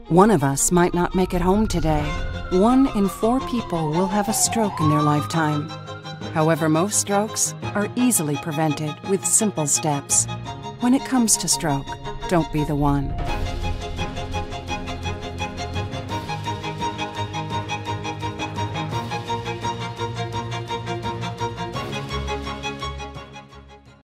One of us might not make it home today. 1 in 4 people will have a stroke in their lifetime. However, most strokes are easily prevented with simple steps. When it comes to stroke, don't be the one.